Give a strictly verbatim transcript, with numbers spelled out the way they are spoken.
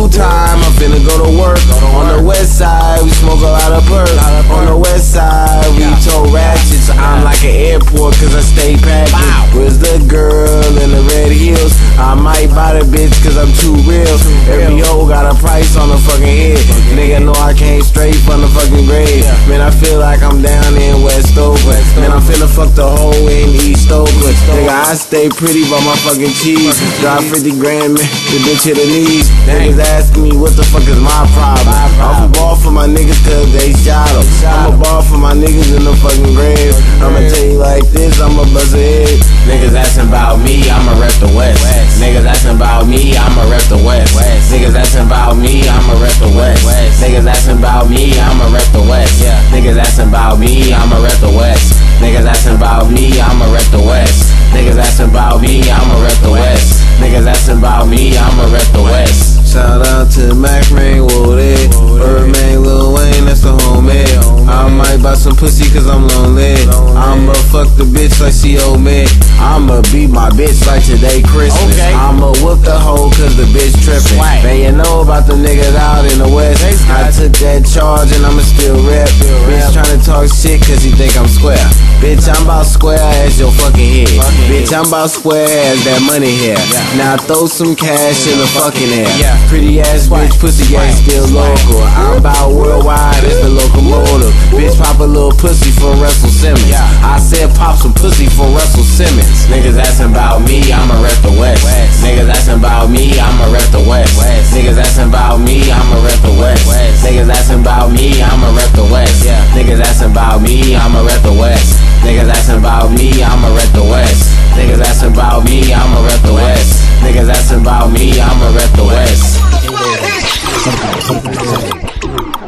school time, I'm finna go to work. On the west side, we smoke a lot of perks. On the west side, we tow ratchets. I'm like an airport cause I stay packing. Where's the girl in the red heels? I might buy the bitch cause I'm too real. Every hoe got a price on the fucking head. Nigga know I came straight from the fucking grave. Man, I feel like I'm down in West Oakland. Man, I'm finna fuck the hoe in East Oakland. Nigga, I stay pretty by my fucking cheese. Drop fifty grand, man, the bitch hit her knees. Niggas asking me what the fuck is my problem. I'm a ball for my niggas cause they shot em. I'm a ball for my niggas in the fucking grave. I'ma tell you like this, I'ma bust a head. Niggas asking about me, I'ma rep the West. Niggas asking about me, I'ma rep the West. Niggas asking about me, I'ma rep the West. Niggas asking about me, I'ma rep the West. Niggas asking about me, I'ma rep the West. Niggas asking about me, I'ma rep the West. Niggas asking about me, I'ma rep the West. Niggas asking about me, I'ma rep the West. Shout out to Mac Rain, Wooded, Birdman, Lil Wayne, that's the homie. I might buy some pussy cause I'm lonely. I'ma fuck the bitch like she owe me. I'ma beat my bitch like today Christmas. I'ma whoop the hoe cause the bitch trippin'. Man, you know about the niggas out in the west. I took that charge and I'ma still rap. Bitch tryna talk shit cause he think I'm square. Bitch, I'm about square as your fucking head. Bitch, I'm about square as that money here. Now throw some cash in the fucking air. Pretty ass bitch, pussy gang still local. I'm about worldwide, it's the locomotive. Bitch, pop a little pussy for Russell Simmons. I said pop some pussy for Russell Simmons. Niggas asking about me, I'ma rep the West. Niggas asking about me, I'ma rep the West. Niggas asking about me, I'ma rep the West. Niggas asking about me, I'ma rep the West. Niggas asking about me, I'ma rep the West. Niggas asking about me, I'ma rep the West. Niggas asking about me, I'ma rep the West. Niggas asking about me, I'ma rep the West.